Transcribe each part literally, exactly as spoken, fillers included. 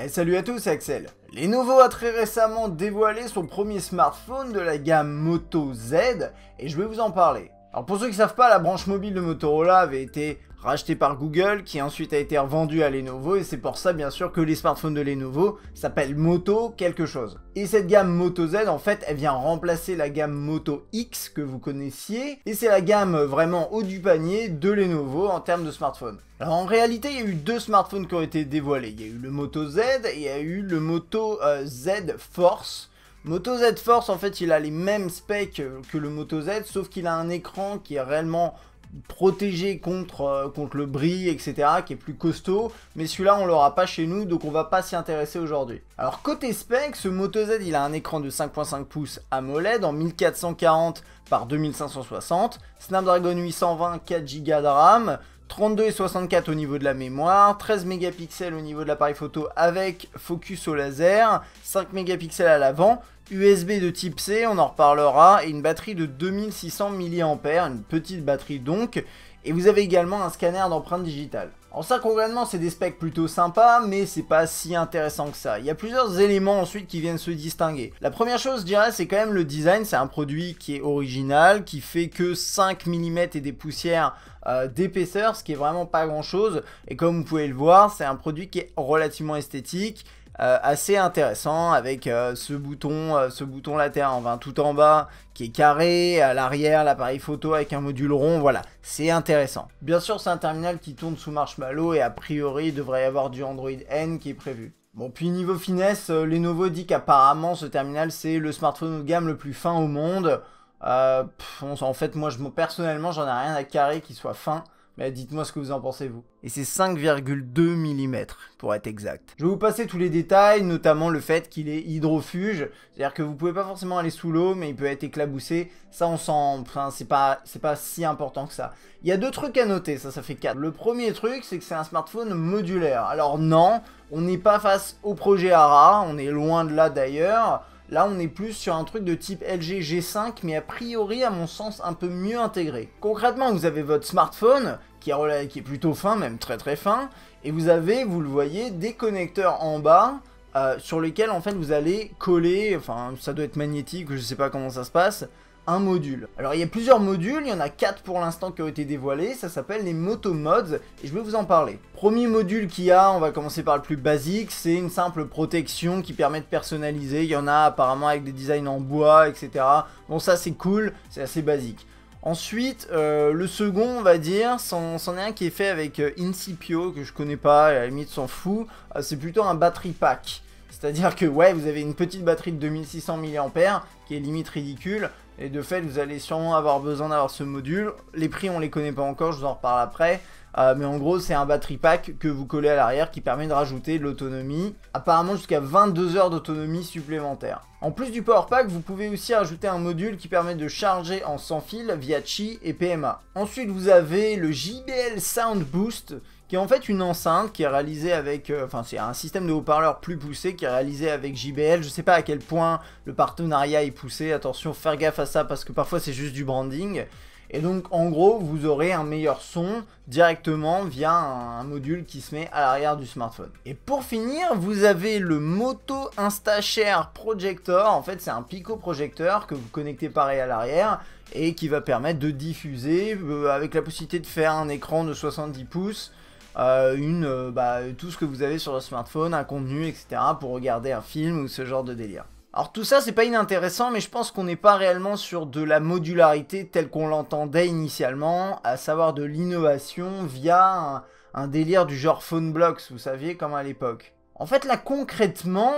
Eh, salut à tous, c'est Axel. Lenovo a très récemment dévoilé son premier smartphone de la gamme Moto Z et je vais vous en parler. Alors pour ceux qui ne savent pas, la branche mobile de Motorola avait été rachetée par Google qui ensuite a été revendue à Lenovo et c'est pour ça bien sûr que les smartphones de Lenovo s'appellent Moto quelque chose. Et cette gamme Moto Z en fait elle vient remplacer la gamme Moto X que vous connaissiez et c'est la gamme vraiment haut du panier de Lenovo en termes de smartphones. Alors en réalité il y a eu deux smartphones qui ont été dévoilés, il y a eu le Moto Z et il y a eu le Moto euh, Z Force. Moto Z Force en fait il a les mêmes specs que le Moto Z sauf qu'il a un écran qui est réellement protégé contre, euh, contre le bris etc qui est plus costaud mais celui-là on l'aura pas chez nous donc on va pas s'y intéresser aujourd'hui. Alors côté spec, ce Moto Z il a un écran de cinq virgule cinq pouces AMOLED en mille quatre cent quarante par deux mille cinq cent soixante, Snapdragon huit cent vingt, quatre giga de RAM, trente-deux et soixante-quatre au niveau de la mémoire, treize mégapixels au niveau de l'appareil photo avec focus au laser, cinq mégapixels à l'avant, U S B de type C, on en reparlera, et une batterie de deux mille six cents milliampères, une petite batterie donc, et vous avez également un scanner d'empreinte digitale. Alors ça concrètement c'est des specs plutôt sympas, mais c'est pas si intéressant que ça. Il y a plusieurs éléments ensuite qui viennent se distinguer. La première chose je dirais c'est quand même le design, c'est un produit qui est original, qui fait que cinq millimètres et des poussières euh, d'épaisseur, ce qui est vraiment pas grand chose, et comme vous pouvez le voir c'est un produit qui est relativement esthétique, Euh, assez intéressant avec euh, ce bouton euh, ce bouton latéral enfin tout en bas qui est carré, à l'arrière l'appareil photo avec un module rond, voilà, c'est intéressant. Bien sûr c'est un terminal qui tourne sous Marshmallow et a priori il devrait y avoir du Android N qui est prévu. Bon puis niveau finesse, euh, Lenovo dit qu'apparemment ce terminal c'est le smartphone haut de gamme le plus fin au monde. Euh, pff, on, en fait moi je, personnellement j'en ai rien à carrer qu'il soit fin. Mais dites-moi ce que vous en pensez vous. Et c'est cinq virgule deux millimètres pour être exact. Je vais vous passer tous les détails, notamment le fait qu'il est hydrofuge. C'est-à-dire que vous pouvez pas forcément aller sous l'eau, mais il peut être éclaboussé. Ça on s'en... Enfin c'est pas... c'est pas si important que ça. Il y a deux trucs à noter, ça ça fait quatre. Le premier truc c'est que c'est un smartphone modulaire. Alors non, on n'est pas face au projet Ara, on est loin de là d'ailleurs. Là, on est plus sur un truc de type L G G cinq, mais a priori, à mon sens, un peu mieux intégré. Concrètement, vous avez votre smartphone, qui est, qui est plutôt fin, même très très fin, et vous avez, vous le voyez, des connecteurs en bas, euh, sur lesquels, en fait, vous allez coller, enfin, ça doit être magnétique, je sais pas comment ça se passe, un module. Alors il y a plusieurs modules, il y en a quatre pour l'instant qui ont été dévoilés, ça s'appelle les Moto Mods et je vais vous en parler. Premier module qu'il y a, on va commencer par le plus basique, c'est une simple protection qui permet de personnaliser, il y en a apparemment avec des designs en bois, et cetera. Bon ça c'est cool, c'est assez basique. Ensuite, euh, le second, on va dire, c'en est un qui est fait avec euh, Incipio, que je connais pas, et à la limite s'en fout, euh, c'est plutôt un battery pack. C'est-à-dire que ouais, vous avez une petite batterie de deux mille six cents milliampères, qui est limite ridicule, et de fait, vous allez sûrement avoir besoin d'avoir ce module. Les prix, on les connaît pas encore, je vous en reparle après. Euh, mais en gros, c'est un battery pack que vous collez à l'arrière qui permet de rajouter de l'autonomie. Apparemment, jusqu'à vingt-deux heures d'autonomie supplémentaire. En plus du power pack, vous pouvez aussi rajouter un module qui permet de charger en sans fil via Qi et P M A. Ensuite, vous avez le J B L Sound Boost, qui est en fait une enceinte qui est réalisée avec, euh, enfin c'est un système de haut-parleur plus poussé qui est réalisé avec J B L. Je sais pas à quel point le partenariat est poussé, attention, faire gaffe à ça parce que parfois c'est juste du branding. Et donc en gros vous aurez un meilleur son directement via un, un module qui se met à l'arrière du smartphone. Et pour finir vous avez le Moto InstaShare Projector. En fait c'est un pico projecteur que vous connectez pareil à l'arrière et qui va permettre de diffuser euh, avec la possibilité de faire un écran de soixante-dix pouces. Euh, une, euh, bah, tout ce que vous avez sur le smartphone, un contenu, et cetera pour regarder un film ou ce genre de délire. Alors tout ça c'est pas inintéressant mais je pense qu'on n'est pas réellement sur de la modularité telle qu'on l'entendait initialement, à savoir de l'innovation via un, un délire du genre Phoneblocks, vous saviez, comme à l'époque. En fait là concrètement,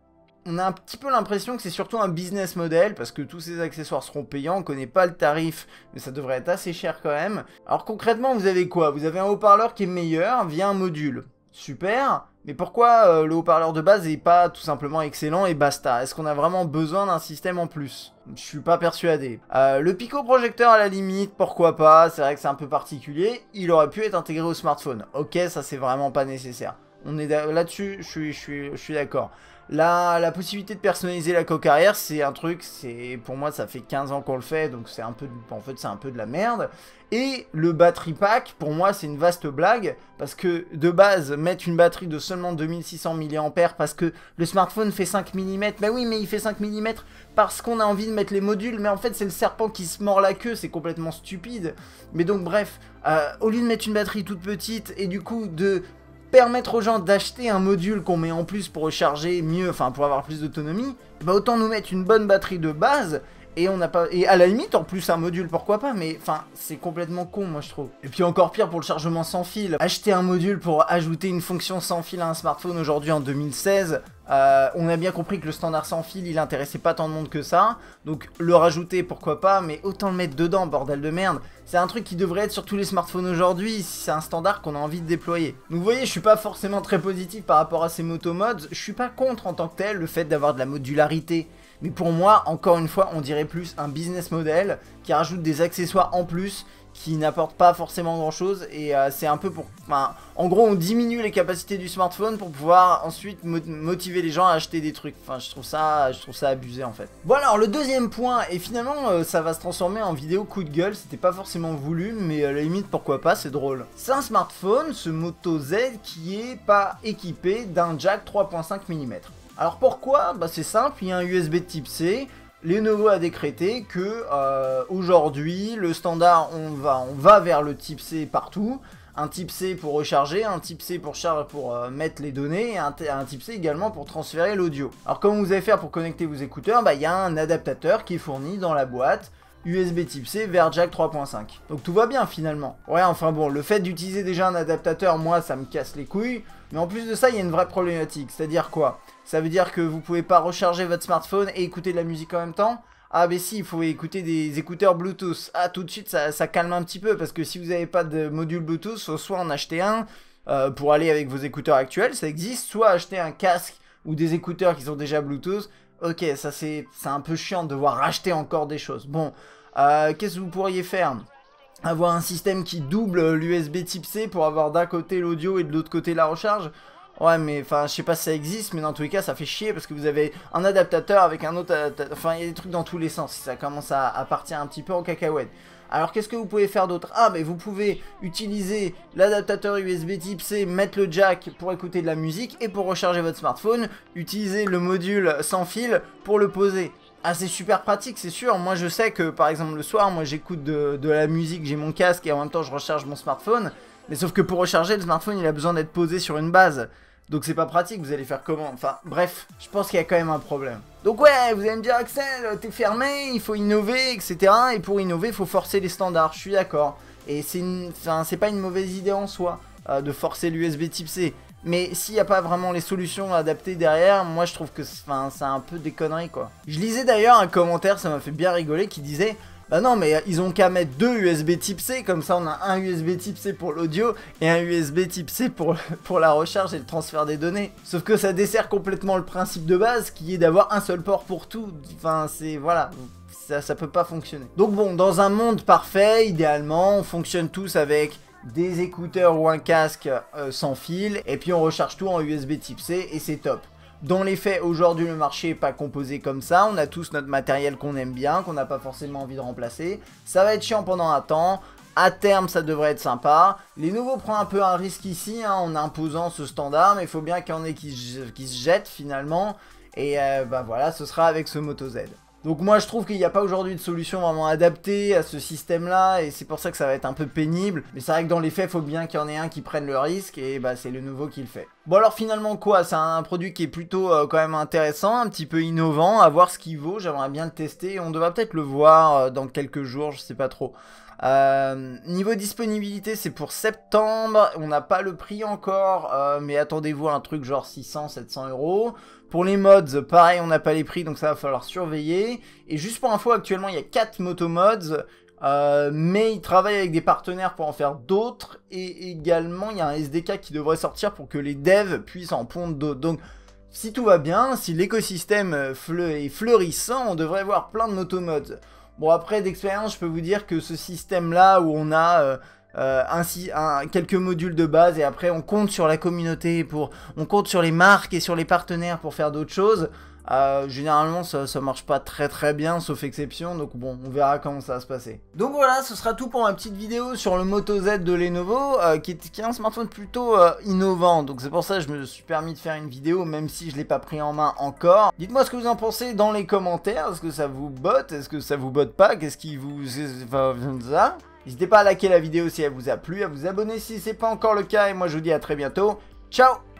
on a un petit peu l'impression que c'est surtout un business model parce que tous ces accessoires seront payants, on connaît pas le tarif mais ça devrait être assez cher quand même. Alors concrètement vous avez quoi? Vous avez un haut-parleur qui est meilleur via un module. Super, mais pourquoi euh, le haut-parleur de base est pas tout simplement excellent et basta? Est-ce qu'on a vraiment besoin d'un système en plus? Je suis pas persuadé. Euh, le pico projecteur à la limite, pourquoi pas? C'est vrai que c'est un peu particulier, il aurait pu être intégré au smartphone. Ok, ça c'est vraiment pas nécessaire. On est là-dessus, je suis, je suis, je suis d'accord. La, la possibilité de personnaliser la coque arrière, c'est un truc, c'est pour moi ça fait quinze ans qu'on le fait, donc c'est un peu, en fait c'est un peu de la merde. Et le battery pack, pour moi c'est une vaste blague, parce que de base, mettre une batterie de seulement deux mille six cents milliampères parce que le smartphone fait cinq millimètres, bah oui mais il fait cinq millimètres parce qu'on a envie de mettre les modules, mais en fait c'est le serpent qui se mord la queue, c'est complètement stupide. Mais donc bref, euh, au lieu de mettre une batterie toute petite et du coup de permettre aux gens d'acheter un module qu'on met en plus pour recharger mieux, enfin pour avoir plus d'autonomie, bah autant nous mettre une bonne batterie de base, et on n'a pas, et à la limite en plus un module pourquoi pas, mais enfin c'est complètement con moi je trouve. Et puis encore pire pour le chargement sans fil, acheter un module pour ajouter une fonction sans fil à un smartphone aujourd'hui en deux mille seize, euh, on a bien compris que le standard sans fil il intéressait pas tant de monde que ça, donc le rajouter pourquoi pas, mais autant le mettre dedans bordel de merde. C'est un truc qui devrait être sur tous les smartphones aujourd'hui, si c'est un standard qu'on a envie de déployer. Donc vous voyez, je suis pas forcément très positif par rapport à ces motomods, je suis pas contre en tant que tel le fait d'avoir de la modularité. Mais pour moi, encore une fois, on dirait plus un business model qui rajoute des accessoires en plus, qui n'apportent pas forcément grand chose, et euh, c'est un peu pour... Enfin, en gros, on diminue les capacités du smartphone pour pouvoir ensuite mo motiver les gens à acheter des trucs. Enfin, je trouve ça, je trouve ça abusé en fait. Bon alors, le deuxième point, et finalement, euh, ça va se transformer en vidéo coup de gueule, c'était pas forcément voulu, mais à la limite, pourquoi pas, c'est drôle. C'est un smartphone, ce Moto Z, qui est pas équipé d'un jack trois virgule cinq millimètres. Alors pourquoi? Bah c'est simple, il y a un U S B type C. Lenovo a décrété que euh, aujourd'hui le standard on va, on va vers le type C partout. Un type C pour recharger, un type C pour, char pour euh, mettre les données, et un, un type C également pour transférer l'audio. Alors comment vous allez faire pour connecter vos écouteurs? Bah il y a un adaptateur qui est fourni dans la boîte. U S B type C vers jack trois virgule cinq. Donc tout va bien finalement. Ouais enfin bon, le fait d'utiliser déjà un adaptateur, moi ça me casse les couilles. Mais en plus de ça, il y a une vraie problématique. C'est-à-dire quoi? Ça veut dire que vous pouvez pas recharger votre smartphone et écouter de la musique en même temps? Ah ben si, il faut écouter des écouteurs Bluetooth. Ah tout de suite ça, ça calme un petit peu, parce que si vous n'avez pas de module Bluetooth, faut soit en acheter un euh, pour aller avec vos écouteurs actuels, ça existe, soit acheter un casque ou des écouteurs qui sont déjà Bluetooth. Ok, ça c'est un peu chiant de devoir racheter encore des choses. Bon, euh, qu'est-ce que vous pourriez faire? Avoir un système qui double l'U S B type C pour avoir d'un côté l'audio et de l'autre côté la recharge? Ouais mais enfin je sais pas si ça existe, mais dans tous les cas ça fait chier parce que vous avez un adaptateur avec un autre adaptateur. Enfin il y a des trucs dans tous les sens, ça commence à, à partir un petit peu en cacahuète. Alors qu'est-ce que vous pouvez faire d'autre? Ah mais vous pouvez utiliser l'adaptateur U S B type C, mettre le jack pour écouter de la musique, et pour recharger votre smartphone, utiliser le module sans fil pour le poser. Ah c'est super pratique c'est sûr, moi je sais que par exemple le soir, moi j'écoute de, de la musique, j'ai mon casque et en même temps je recharge mon smartphone. Mais sauf que pour recharger le smartphone il a besoin d'être posé sur une base. Donc c'est pas pratique, vous allez faire comment? Enfin bref, je pense qu'il y a quand même un problème. Donc ouais, vous allez me dire Axel, t'es fermé, il faut innover, et cetera. Et pour innover, il faut forcer les standards, je suis d'accord. Et c'est enfin, c'est pas une mauvaise idée en soi, euh, de forcer l'U S B type C. Mais s'il n'y a pas vraiment les solutions adaptées derrière, moi je trouve que c'est un peu des conneries quoi. Je lisais d'ailleurs un commentaire, ça m'a fait bien rigoler, qui disait... Bah non mais ils ont qu'à mettre deux U S B type C, comme ça on a un U S B type C pour l'audio et un U S B type C pour, pour la recharge et le transfert des données. Sauf que ça dessert complètement le principe de base qui est d'avoir un seul port pour tout. Enfin c'est... voilà, ça, ça peut pas fonctionner. Donc bon, dans un monde parfait, idéalement, on fonctionne tous avec des écouteurs ou un casque euh, sans fil, et puis on recharge tout en U S B type C et c'est top. Dans les faits, aujourd'hui, le marché n'est pas composé comme ça. On a tous notre matériel qu'on aime bien, qu'on n'a pas forcément envie de remplacer. Ça va être chiant pendant un temps. À terme, ça devrait être sympa. Lenovo prend un peu un risque ici, hein, en imposant ce standard. Mais il faut bien qu'il y en ait qui, qui se jettent finalement. Et euh, bah voilà, ce sera avec ce Moto Z. Donc moi je trouve qu'il n'y a pas aujourd'hui de solution vraiment adaptée à ce système là, et c'est pour ça que ça va être un peu pénible. Mais c'est vrai que dans les faits, il faut bien qu'il y en ait un qui prenne le risque, et bah c'est Lenovo qui le fait. Bon alors finalement quoi, c'est un produit qui est plutôt euh, quand même intéressant, un petit peu innovant, à voir ce qu'il vaut, j'aimerais bien le tester, on devra peut-être le voir euh, dans quelques jours, je sais pas trop. Euh, niveau disponibilité, c'est pour septembre, on n'a pas le prix encore, euh, mais attendez-vous à un truc genre six cents à sept cents euros. Pour les mods, pareil, on n'a pas les prix, donc ça va falloir surveiller. Et juste pour info, actuellement, il y a quatre motomods, euh, mais ils travaillent avec des partenaires pour en faire d'autres. Et également, il y a un S D K qui devrait sortir pour que les devs puissent en pondre d'autres. Donc, si tout va bien, si l'écosystème est fleurissant, on devrait voir plein de motomods. Bon, après, d'expérience, je peux vous dire que ce système-là, où on a... Euh, euh, ainsi un, quelques modules de base et après on compte sur la communauté, pour, on compte sur les marques et sur les partenaires pour faire d'autres choses. Euh, généralement ça, ça marche pas très très bien sauf exception, donc bon on verra comment ça va se passer. Donc voilà, ce sera tout pour ma petite vidéo sur le Moto Z de Lenovo euh, qui, est, qui est un smartphone plutôt euh, innovant, donc c'est pour ça que je me suis permis de faire une vidéo même si je l'ai pas pris en main encore. Dites-moi ce que vous en pensez dans les commentaires, est-ce que ça vous botte, est-ce que ça vous botte pas, qu'est-ce qui vous... Enfin, ça. N'hésitez pas à liker la vidéo si elle vous a plu, à vous abonner si c'est pas encore le cas et moi je vous dis à très bientôt, ciao.